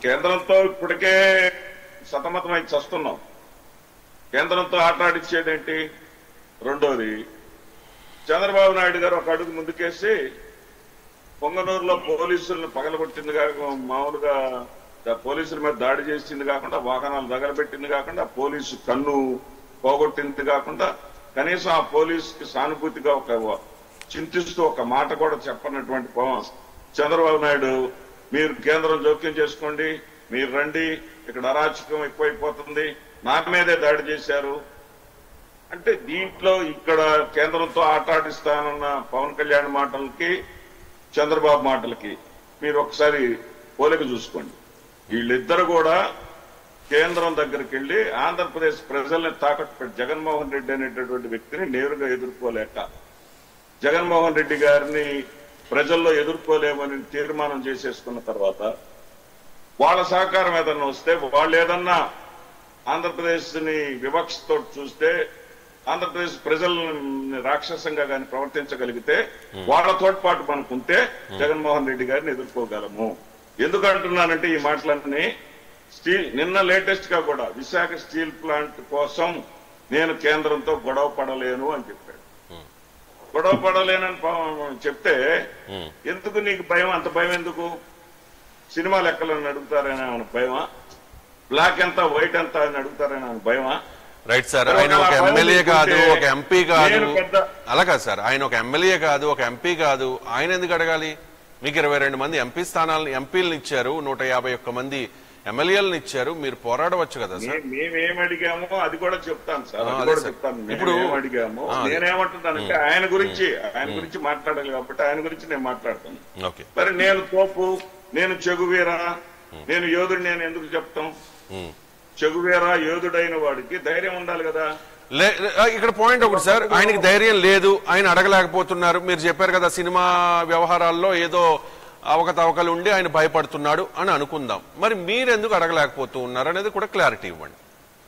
కేంద్రంతో ఇప్పటికే సతమతమై చస్తున్నాం. కేంద్రంతో ఆటాడిచ్చేదేంటి? రెండోది, చంద్రబాబు నాయుడు గారు ఒక అడుగు ముందుకేసి పొంగనూరులో పోలీసులను పగలగొట్టింది కాక, మామూలుగా పోలీసుల మీద దాడి చేసింది కాకుండా, వాహనాలు తగలబెట్టింది కాకుండా, పోలీసు కన్ను పోగొట్టింది కాకుండా, కనీసం ఆ పోలీసుకి సానుభూతిగా ఒక చింతిస్తూ ఒక మాట కూడా చెప్పనటువంటి చంద్రబాబు నాయుడు, మీరు కేంద్రం జోక్యం చేసుకోండి, మీరు రండి, ఇక్కడ అరాచకం ఎక్కువైపోతుంది, నా మీదే దాడి చేశారు అంటే, దీంట్లో ఇక్కడ కేంద్రంతో ఆటాడిస్తానన్న పవన్ కళ్యాణ్ మాటలకి చంద్రబాబు మాటలకి మీరు ఒకసారి పోలిక చూసుకోండి. వీళ్ళిద్దరు కూడా కేంద్రం దగ్గరికి వెళ్లి ఆంధ్రప్రదేశ్ ప్రజల్ని తాకట్టు పెట్టి జగన్మోహన్ రెడ్డి అనేటటువంటి వ్యక్తిని నేరుగా ఎదుర్కోలేక, జగన్మోహన్ రెడ్డి గారిని ప్రజల్లో ఎదుర్కోలేమని తీర్మానం చేసేసుకున్న తర్వాత వాళ్ళ సహకారం ఏదన్నా వస్తే, వాళ్ళు ఏదన్నా ఆంధ్రప్రదేశ్ ని వివక్షతో చూస్తే, ఆంధ్రప్రదేశ్ ప్రజల్ని రాక్షసంగా కానీ ప్రవర్తించగలిగితే వాళ్ళ తోడ్పాటు మనకుంటే జగన్మోహన్ రెడ్డి గారిని ఎదుర్కోగలము. ఎందుకంటున్నానంటే ఈ మాటలన్నీ నిన్న లేటెస్ట్ గా కూడా విశాఖ స్టీల్ ప్లాంట్ కోసం నేను కేంద్రంతో గొడవ పడలేను అని చెప్పాడు. గొడవ పడలేనని చెప్తే ఎందుకు నీకు భయం? అంత భయం ఎందుకు? సినిమా లెక్కలను అడుగుతారని ఆయన భయమా? బ్లాక్ ఎంత వైట్ ఎంత అని అడుగుతారని ఆయన భయమా? రైట్ సార్, ఆయన ఒక ఎమ్మెల్యే కాదు, ఒక ఎంపీ కాదు. అలా కాదు సార్, ఆయన ఒక ఎమ్మెల్యే కాదు, ఒక ఎంపీ కాదు. ఆయన ఎందుకు అడగాలి? మీకు 22 మంది ఎంపీ స్థానాలను, ఎంపీలను ఇచ్చారు, 151 మంది ఎమ్మెల్యేలను ఇచ్చారు, మీరు పోరాడవచ్చు కదా సార్. మేమేం అడిగామో అది కూడా చెప్తాను సార్, అది కూడా చెప్తాను. ఇప్పుడు అడిగాము, నేనేమంటున్నానంటే ఆయన గురించి మాట్లాడాలి కాబట్టి ఆయన గురించి నేను మాట్లాడతాను. మరి నేను తోపు, నేను చెగువీరా, నేను యోధుడు, నేను ఎందుకు చెప్తాం? చెగువేరా యోధుడైన వాడికి ధైర్యం ఉండాలి కదా. ఇక్కడ పాయింట్ ఒకటి సార్, ఆయనకి ధైర్యం లేదు, ఆయన అడగలేకపోతున్నారు. మీరు చెప్పారు కదా సినిమా వ్యవహారాల్లో ఏదో అవకతవకలు ఉండి ఆయన భయపడుతున్నాడు అని అనుకుందాం. మరి మీరెందుకు అడగలేకపోతూ ఉన్నారు అనేది కూడా క్లారిటీ ఇవ్వండి.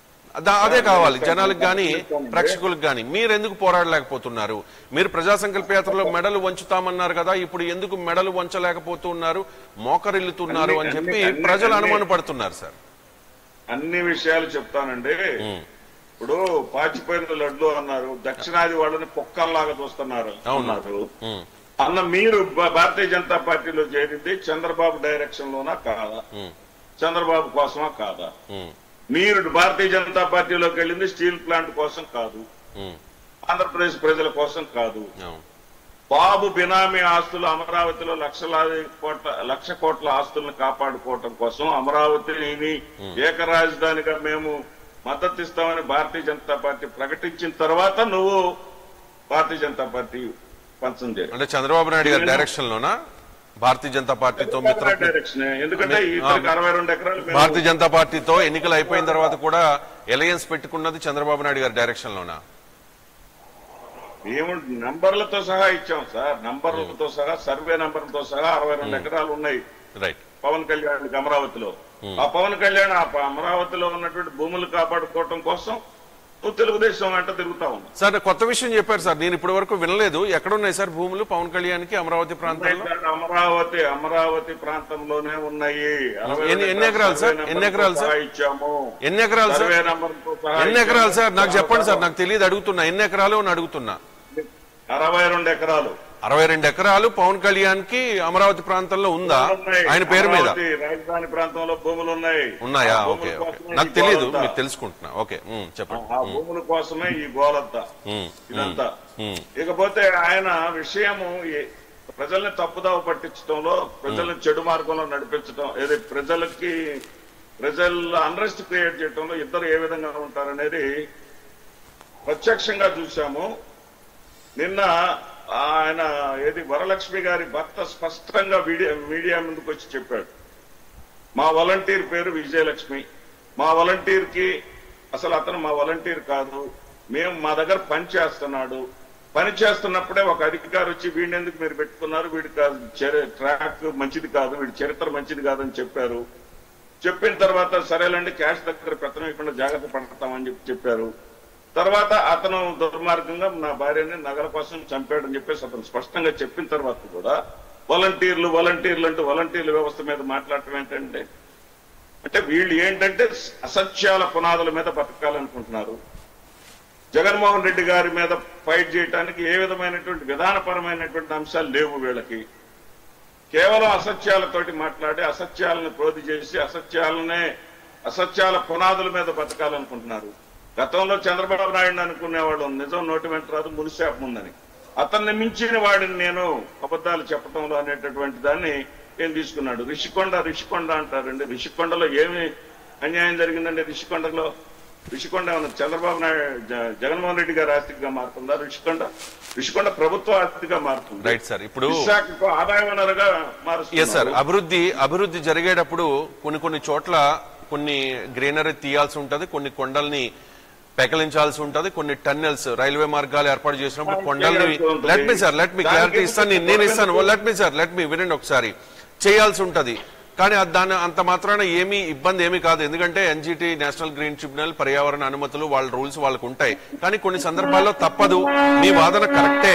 అదే కావాలి జనాలకు కానీ ప్రేక్షకులకు కానీ. మీరెందుకు పోరాడలేకపోతున్నారు? మీరు ప్రజా సంకల్ప యాత్రలో మెడలు వంచుతామన్నారు కదా, ఇప్పుడు ఎందుకు మెడలు వంచలేకపోతున్నారు, మోకరిల్లుతున్నారు అని చెప్పి ప్రజలు అనుమాన పడుతున్నారు సార్. అన్ని విషయాలు చెప్తానండి. ఇప్పుడు పాచిపోయిన లడ్లు అన్నారు, దక్షిణాది వాళ్ళని కుక్కల్లాగా చూస్తున్నారు అన్నారు అన్న. మీరు భారతీయ జనతా పార్టీలో చేరింది చంద్రబాబు డైరెక్షన్ లోనా కాదా? చంద్రబాబు కోసమా కాదా? మీరు భారతీయ జనతా పార్టీలోకి వెళ్ళింది స్టీల్ ప్లాంట్ కోసం కాదు, ఆంధ్రప్రదేశ్ ప్రజల కోసం కాదు. బాబు బినామీ ఆస్తులు అమరావతిలో లక్ష కోట్ల ఆస్తులను కాపాడుకోవటం కోసం అమరావతిని ఏకరాజధానిగా మేము మద్దతు ఇస్తామని భారతీయ జనతా పార్టీ ప్రకటించిన తర్వాత నువ్వు భారతీయ జనతా పార్టీ పంచం చేయాలి. అంటే చంద్రబాబు నాయుడు గారి డైరెక్షన్ లోనా భారతీయ జనతా పార్టీతో డైరెక్షన్? ఎందుకంటే 62 ఎకరాలు భారతీయ జనతా పార్టీతో ఎన్నికలు అయిపోయిన తర్వాత కూడా ఎలయన్స్ పెట్టుకున్నది చంద్రబాబు నాయుడు గారి డైరెక్షన్ లోనా? మేము నంబర్లతో సహా ఇచ్చాం సార్, నంబర్లతో సహా, సర్వే నంబర్లతో సహా 62 ఎకరాలు ఉన్నాయి పవన్ కళ్యాణ్ అమరావతిలో. ఆ పవన్ కళ్యాణ్ అమరావతిలో ఉన్నటువంటి భూములు కాపాడుకోవటం కోసం తెలుగుదేశం వెంట తిరుగుతా ఉంది సార్. కొత్త విషయం చెప్పారు సార్, నేను ఇప్పటి వరకు వినలేదు. ఎక్కడున్నాయి సార్ భూములు పవన్ కళ్యాణ్ కి అమరావతి ప్రాంతంలో? అమరావతి ప్రాంతంలోనే ఉన్నాయి. ఎన్ని ఎకరాలు సార్? ఎన్ని ఎకరాలు సార్ ఇచ్చాము? ఎన్ని ఎకరాలు సార్? ఎన్ని ఎకరాలు సార్? నాకు చెప్పండి సార్, నాకు తెలియదు, అడుగుతున్నా. ఎన్ని ఎకరాలు అని అడుగుతున్నా. 62 ఎకరాలు. 62 ఎకరాలు పవన్ కళ్యాణ్ కి అమరావతి ప్రాంతంలో ఉందా ఆయన పేరు మీద? రాజధాని ప్రాంతంలో భూములు ఉన్నాయా? ఓకే, నాకు తెలియదు, మీరు తెలుసుకుంటున్నా. ఓకే, చెప్పండి. ఆ భూముల కోసమే ఈ గోలంతా, ఇదంతా. ఇకపోతే ఆయన విషయము ప్రజల్ని తప్పుదావ పట్టించడంలో, ప్రజల్ని చెడు మార్గంలో నడిపించడం, ఏది ప్రజల అన్రెస్ట్ క్రియేట్ చేయడంలో ఇద్దరు ఏ విధంగా ఉంటారనేది ప్రత్యక్షంగా చూశాము. నిన్న ఆయన వరలక్ష్మి గారి భర్త స్పష్టంగా మీడియా ముందుకు వచ్చి చెప్పాడు, మా వాలంటీర్ పేరు విజయలక్ష్మి, మా వాలంటీర్ కి అసలు అతను మా వాలంటీర్ కాదు, మా దగ్గర పని చేస్తున్నాడు, పని చేస్తున్నప్పుడే ఒక అధికారి వచ్చి వీడిని ఎందుకు మీరు పెట్టుకున్నారు, వీడి ట్రాక్ మంచిది కాదు, వీడి చరిత్ర మంచిది కాదని చెప్పారు. చెప్పిన తర్వాత సరేలండి క్యాష్ దగ్గర పెత్తనం ఇవ్వకుండా జాగ్రత్త పడతామని చెప్పారు. తర్వాత అతను దుర్మార్గంగా నా భార్యని నగల కోసం చంపాడని చెప్పేసి అతను స్పష్టంగా చెప్పిన తర్వాత కూడా వాలంటీర్లు అంటూ వాలంటీర్ల వ్యవస్థ మీద మాట్లాడటం ఏంటంటే, అంటే వీళ్ళు ఏంటంటే అసత్యాల పునాదుల మీద బతకాలనుకుంటున్నారు. జగన్మోహన్ రెడ్డి గారి మీద ఫైట్ చేయడానికి ఏ విధమైనటువంటి విధానపరమైనటువంటి అంశాలు లేవు వీళ్ళకి. కేవలం అసత్యాలతోటి మాట్లాడి అసత్యాలను క్రోధి చేసి అసత్యాల పునాదుల మీద బతకాలనుకుంటున్నారు. గతంలో చంద్రబాబు నాయుడు అనుకునేవాడు నిజం నోటి వెంట రాదు మునిశాపం ఉందని. అతన్ని మించిన వాడిని నేను అబద్ధాలు చెప్పడంలో అనేటటువంటి దాన్ని ఏం తీసుకున్నాడు. రిషికొండ అంటారండి. రిషికొండలో ఏమి అన్యాయం జరిగిందండి? రిషికొండ ఏమన్నా చంద్రబాబు నాయుడు జగన్మోహన్ రెడ్డి గారి ఆస్తిగా మారుతుందా? రిషికొండ ప్రభుత్వ ఆస్తిగా మారుతుంది. Right sir. ఇప్పుడు విశాఖకు ఆదాయ వనరుగా మారుస్తుంది సార్. అభివృద్ధి జరిగేటప్పుడు కొన్ని చోట్ల కొన్ని గ్రీనరీ తీయాల్సి ఉంటది, కొన్ని కొండల్ని పెకలించాల్సి ఉంటది, కొన్ని టన్నెల్స్ రైల్వే మార్గాలు ఏర్పాటు చేసినప్పుడు కొండల్ని లెట్ మీ క్లారిటీ ఇస్తాను, నేను ఇస్తాను. లెట్ మీ వినండి ఒకసారి. చేయాల్సి ఉంటది, కానీ దాని అంత మాత్రాన ఏమీ ఇబ్బంది ఏమీ కాదు. ఎందుకంటే ఎన్జిటి నేషనల్ గ్రీన్ ట్రిబ్యునల్ పర్యావరణ అనుమతులు వాళ్ళ రూల్స్ వాళ్ళకు ఉంటాయి. కానీ కొన్ని సందర్భాల్లో తప్పదు. మీ వాదన కరెక్టే.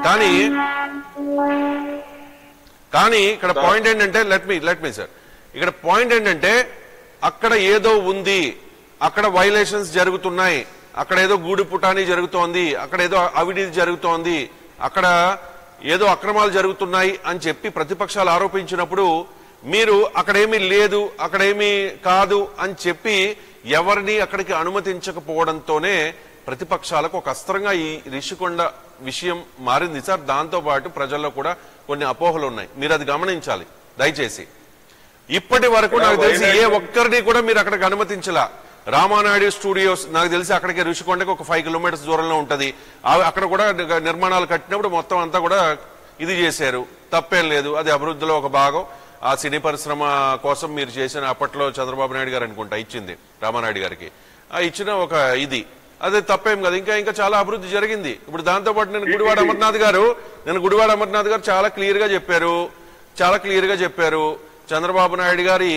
కానీ ఇక్కడ పాయింట్ ఏంటంటే లెట్ మీ సార్, ఇక్కడ పాయింట్ ఏంటంటే అక్కడ ఏదో ఉంది, అక్కడ వైలేషన్స్ జరుగుతున్నాయి, అక్కడ ఏదో గూడు పుటాని జరుగుతోంది, అక్కడ ఏదో అవినీతి జరుగుతోంది, అక్కడ ఏదో అక్రమాలు జరుగుతున్నాయి అని చెప్పి ప్రతిపక్షాలు ఆరోపించినప్పుడు మీరు అక్కడేమీ లేదు, అక్కడేమీ కాదు అని చెప్పి ఎవరిని అక్కడికి అనుమతించకపోవడంతోనే ప్రతిపక్షాలకు ఒక అస్త్రంగా ఈ రిషికొండ విషయం మారింది సార్. దాంతో పాటు ప్రజల్లో కూడా కొన్ని అపోహలు ఉన్నాయి. మీరు అది గమనించాలి దయచేసి. ఇప్పటి వరకు నాకు తెలిసి ఏ ఒక్కరిని కూడా మీరు అక్కడికి అనుమతించలా. రామానాయుడు స్టూడియోస్ నాకు తెలిసి అక్కడికి ఋషికొండకి ఒక 5 కిలోమీటర్స్ దూరంలో ఉంటది. అక్కడ కూడా నిర్మాణాలు కట్టినప్పుడు మొత్తం అంతా కూడా ఇది చేశారు, తప్పేం లేదు. అది అభివృద్ధిలో ఒక భాగం. ఆ సినీ పరిశ్రమ కోసం మీరు చేసిన అప్పట్లో చంద్రబాబు నాయుడు గారు అనుకుంటా ఇచ్చింది రామానాయుడు గారికి, ఇచ్చిన ఒక ఇది, అదే తప్పేం కదా. ఇంకా చాలా అభివృద్ధి జరిగింది. ఇప్పుడు దాంతో పాటు నేను గుడివాడ అమర్నాథ్ గారు చాలా క్లియర్ గా చెప్పారు. చంద్రబాబు నాయుడు గారి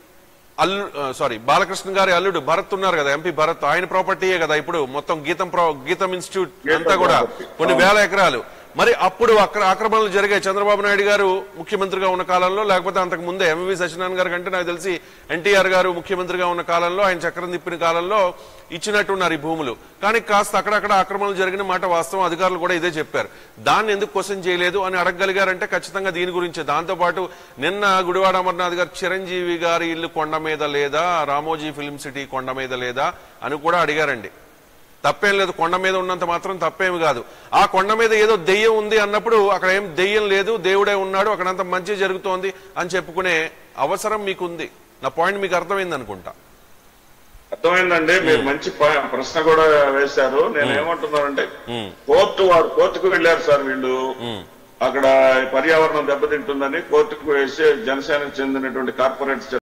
బాలకృష్ణ గారి అల్లుడు భరత్ ఉన్నారు కదా, ఎంపీ భరత్, ఆయన ప్రాపర్టీయే కదా ఇప్పుడు మొత్తం గీతం ఇన్స్టిట్యూట్ అంతా కూడా కొన్ని వేల ఎకరాలు. మరి అప్పుడు ఆక్రమణలు జరిగాయి చంద్రబాబు నాయుడు గారు ముఖ్యమంత్రిగా ఉన్న కాలంలో, లేకపోతే అంతకు ముందే ఎంవి సత్యనారాయణ గారి కంటే నాకు తెలిసి ఎన్టీఆర్ గారు ముఖ్యమంత్రిగా ఉన్న కాలంలో, ఆయన చక్రం తిప్పిన కాలంలో ఇచ్చినట్టున్నారు ఈ భూములు. కానీ కాస్త అక్కడక్కడ ఆక్రమణలు జరిగిన మాట వాస్తవం. అధికారులు కూడా ఇదే చెప్పారు. దాన్ని ఎందుకు క్వశ్చన్ చేయలేదు అని అడగగలిగారంటే ఖచ్చితంగా దీని గురించే. దాంతోపాటు నిన్న గుడివాడ అమర్నాథ్ గారు చిరంజీవి గారి ఇల్లు కొండ మీద లేదా, రామోజీ ఫిల్మ్ సిటీ కొండ మీద లేదా అని కూడా అడిగారండి. తప్పేం లేదు, కొండ మీద ఉన్నంత మాత్రం తప్పేమి కాదు. ఆ కొండ మీద ఏదో దెయ్యం ఉంది అన్నప్పుడు అక్కడ ఏం దెయ్యం లేదు, దేవుడే ఉన్నాడు, అక్కడంతా మంచి జరుగుతోంది అని చెప్పుకునే అవసరం మీకుంది. నా పాయింట్ మీకు అర్థమైంది అనుకుంటా. అర్థమైందండి. మీరు మంచి ప్రశ్న కూడా వేశారు. నేను ఏమంటున్నానంటే కోర్టుకు వెళ్ళారు సార్ వీళ్ళు. అక్కడ పర్యావరణం దెబ్బతింటుందని కోర్టుకు వేసి జనసేనకు చెందినటువంటి కార్పొరేట్స్